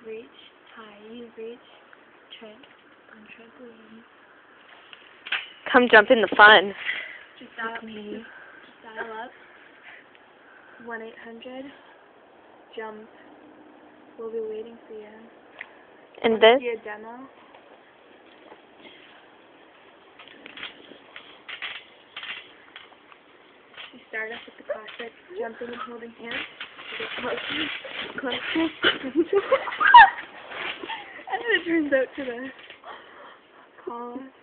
reach, high, reach, tramp on trampoleen. Come jump in the fun. Just dial up. 1-800 jump. We'll be waiting for you. And Wanna this? see a demo? You start off with the classic jumping and holding hands. You get closer. And then it turns out to the call.